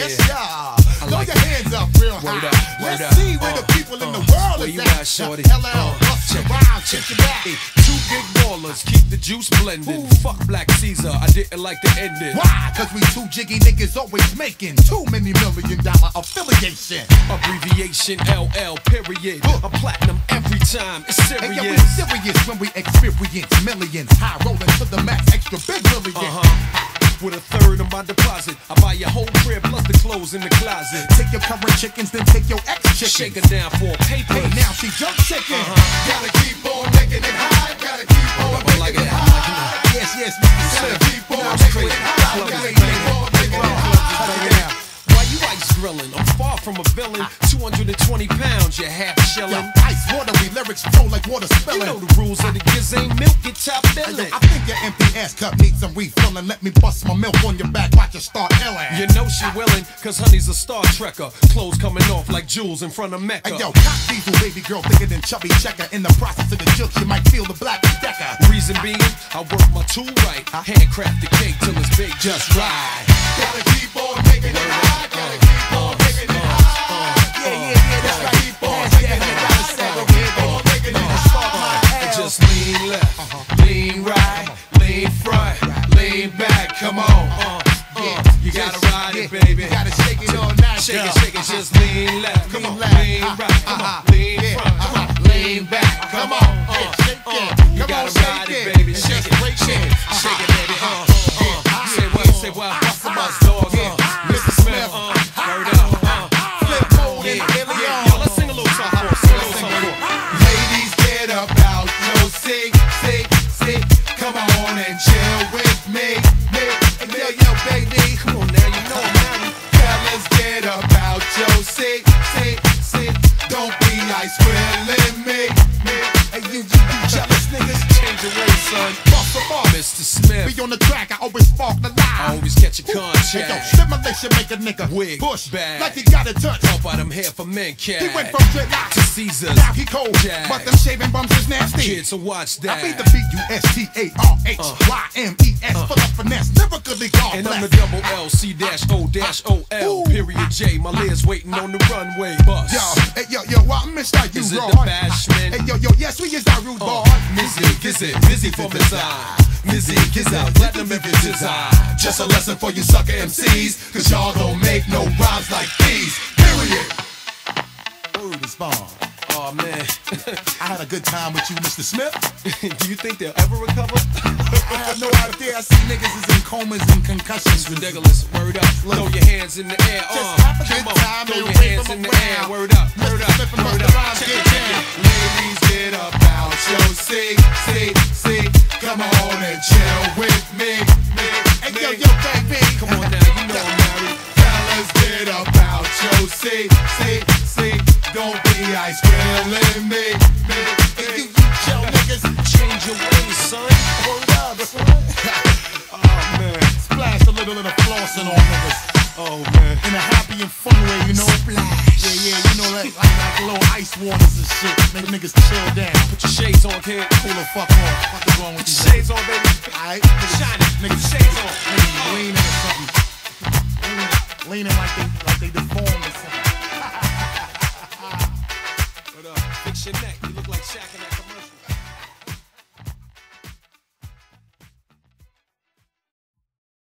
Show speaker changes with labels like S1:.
S1: Yes, yeah. Throw your hands up real high. Let's see where the people in the world is at.
S2: Shorty?
S1: LL, Busta Rhymes, check your back.
S2: Two big ballers, keep the juice blended. Fuck Black Caesar, I didn't like to end it.
S1: Why? Cause we two jiggy niggas always making $2 million affiliation.
S2: Abbreviation LL, period. I'm platinum every time, it's serious.
S1: And yeah, we serious when we experience millions. High rolling to the max, extra big million.
S2: With a third of my deposit, I buy your whole crib plus the clothes in the closet.
S1: Take your current chickens, then take your ex-chickens.
S2: Shake her down for a paper.
S1: Hey, now she jump chicken. Gotta keep on making it high. Gotta keep on making it high. Yes, yes, Mr. Gotta keep on making it high. Gotta keep on making it high.
S2: Why you ice grilling? I'm far from a villain. 220 pounds, you half shilling.
S1: Ice watery lyrics flow like water spilling.
S2: You know the rules of the giz ain't milk, get top billing.
S1: I think your empty ass cup needs some refilling. Let me bust my milk on your back, watch it start illing.
S2: You know she willing, cause honey's a Star Trekker. Clothes coming off like jewels in front of Mecca.
S1: Hey yo, cock diesel baby girl thicker than chubby checker. In the process of the jokes, you might feel the black decker.
S2: Reason being, I work my tool right. Handcraft the cake till it's big, just right.
S1: Gotta keep on making it high. Gotta keep on making it high. Yeah, that's right. Keep on making it high. Keep on making it high.
S2: Just lean left, lean right, lean front, lean back. Come on, you gotta ride it, baby.
S1: You gotta shake it all night.
S2: Shake it, shake it. Just lean left, come on, lean right, come on, lean front, come on, lean back. Come on, you gotta ride it, baby. Shake it, shake it, shake it, baby. Say what? Bust the bus doors, Mr. Smith, word up,
S1: flip mode in Alien.
S2: Yo, let's sing a little something for us. Sing a little something for us.
S1: Ladies, get up out your seat. Come on and chill with me. Hey, yo, baby.
S2: Come on now, you know I'm married.
S1: Fellas, get up out your seat. Don't be ice grilling me. Hey, you jealous niggas.
S2: Change your ways, son. Mr. Smith.
S1: Be on the track, I always spark the line.
S2: I always catch a
S1: Hey, yo,
S2: contract.
S1: stimulation make a nigga
S2: Wig,
S1: push
S2: bag.
S1: like he got a touch.
S2: Help out them hair for men, cat.
S1: He went from dreadlocks
S2: to Caesars.
S1: now he cold,
S2: Jag.
S1: but them shaving bums is nasty.
S2: Kids, so watch that.
S1: I beat the BUSTARHYMES for the finesse, lyrically God
S2: And I'm the
S1: bless.
S2: double LC-O-OL. Period J. My legs waiting on the runway. Bus.
S1: Yo, I missed out you,
S2: Is it
S1: Rod.
S2: the bashment?
S1: Hey, yo, yes, we is our rude boy.
S2: Mizzy, busy for Miss I. Mizzy, out, platinum every design.
S1: Just a lesson for you sucker MCs, cause y'all don't make no rhymes like these. Period. Word is bomb.
S2: Oh man,
S1: I had a good time with you, Mr. Smith.
S2: do you think they'll ever recover?
S1: I have no idea. I see niggas is in comas and concussions.
S2: Ridiculous. Word up. Throw your hands in the air.
S1: Just have a
S2: Come
S1: good
S2: on.
S1: time
S2: Throw
S1: and
S2: your
S1: wave
S2: hands
S1: them
S2: in the
S1: around.
S2: air. Word up. Word up.
S1: Smith and
S2: Word
S1: Busta
S2: up.
S1: Rhymes,
S2: Check
S1: get
S2: it, check
S1: down.
S2: it.
S1: Ladies, get up out your seat. Come on and chill with me. Hey, yo, baby.
S2: Come on now, you know I'm married.
S1: Fellas, get up out your seat. Don't be ice grilling me. Hey, you Joe niggas,
S2: Change your ways, son.
S1: word up, son. Oh, man. Splash a little of the flossing on niggas.
S2: Oh man.
S1: In a happy and fun way, you know. Splash. Yeah, you know, like little ice waters and shit. Make niggas chill down.
S2: Put your shades on, kid.
S1: Cool the fuck off. What is wrong with you?
S2: Shades on, baby.
S1: Alright,
S2: Shining.
S1: niggas
S2: Shades on.
S1: Niggas leaning or something. Leaning like they deformed or something.
S2: What up? Fix your neck. You look like Shaq in that commercial.